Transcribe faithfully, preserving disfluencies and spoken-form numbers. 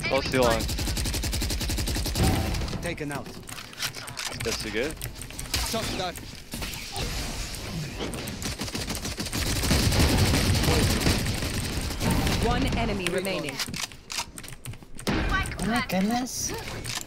Close C line. Taken out. That's you good? Shot that. One enemy remaining. Oh my goodness.